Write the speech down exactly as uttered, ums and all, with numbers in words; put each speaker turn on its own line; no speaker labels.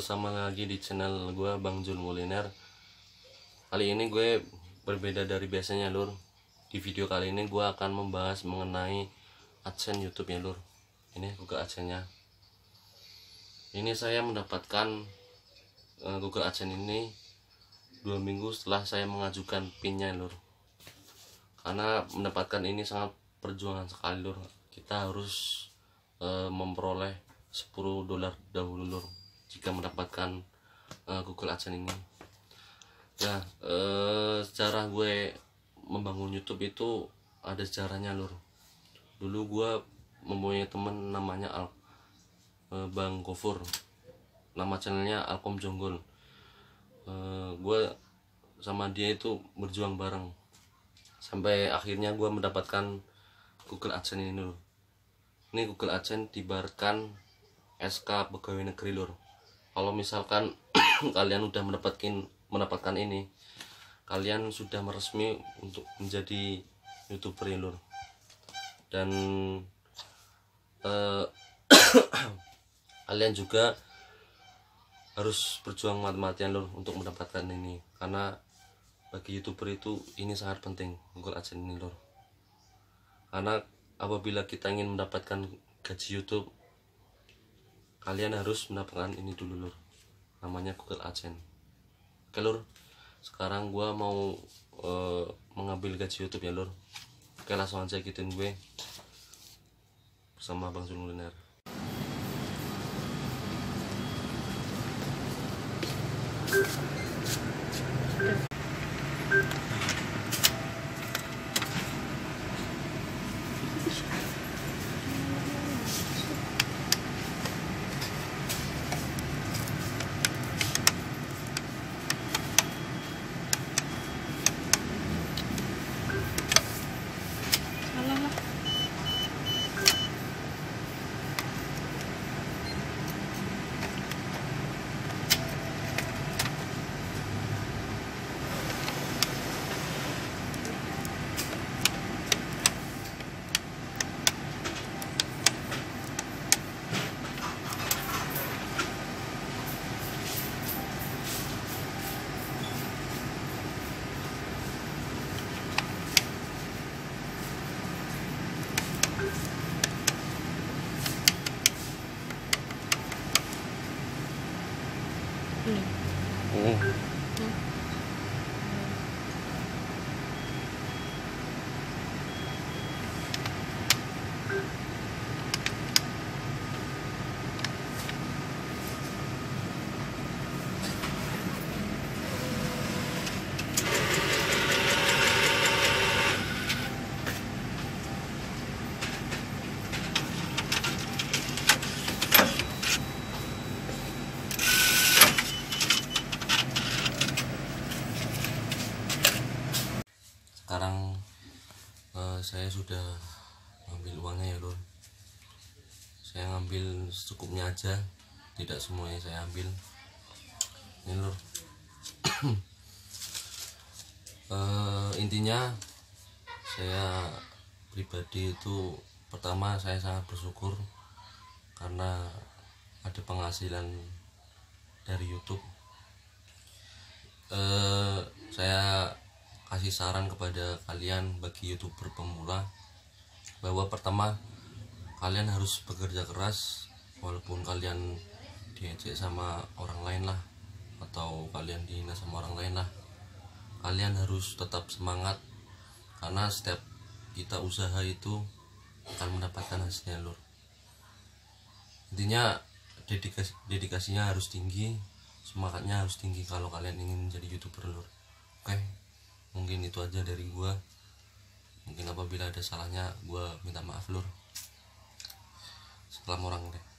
bersama lagi di channel gue Bang Jul Kuliner. Kali ini gue berbeda dari biasanya lur. Di video kali ini gue akan membahas mengenai AdSense YouTube ya lur. Ini Google AdSense nya. Ini saya mendapatkan uh, Google AdSense ini dua minggu setelah saya mengajukan pinnya lur. Karena mendapatkan ini sangat perjuangan sekali lur. Kita harus uh, memperoleh sepuluh dolar dahulu lur jika mendapatkan uh, Google AdSense ini. Ya, uh, secara gue membangun YouTube itu ada sejarahnya lur. Dulu gue mempunyai teman namanya Al, uh, Bang Gofur. Nama channelnya Alkom Jonggol. Uh, gue sama dia itu berjuang bareng sampai akhirnya gue mendapatkan Google AdSense ini lur. Ini Google AdSense diibaratkan S K pegawai negeri lur. Kalau misalkan kalian udah mendapatkan mendapatkan ini, kalian sudah meresmi untuk menjadi YouTuber ya lur. Dan eh, kalian juga harus berjuang mati-matian lur untuk mendapatkan ini, karena bagi YouTuber itu ini sangat penting Google AdSense ini lur. Karena apabila kita ingin mendapatkan gaji YouTube, kalian harus mendapatkan ini dulu lur, namanya Google AdSense. Oke lur, sekarang gua mau uh, mengambil gaji YouTube ya lur. Oke, langsung aja ikutin gue bersama Bang Jul Kuliner. Hmm. Hmm. Sekarang uh, saya sudah ngambil uangnya ya lur. Saya ngambil secukupnya aja, tidak semuanya saya ambil. Ini lur. uh, intinya saya pribadi itu, pertama saya sangat bersyukur karena ada penghasilan dari YouTube. uh, saya kasih saran kepada kalian bagi YouTuber pemula, bahwa pertama kalian harus bekerja keras, walaupun kalian diejek sama orang lain lah, atau kalian dihina sama orang lain lah, kalian harus tetap semangat, karena setiap kita usaha itu akan mendapatkan hasilnya lur. Intinya dedikasi, dedikasinya harus tinggi, semangatnya harus tinggi kalau kalian ingin menjadi YouTuber lur. Oke, mungkin itu aja dari gua. Mungkin apabila ada salahnya gua minta maaf lur. Salam orang deh.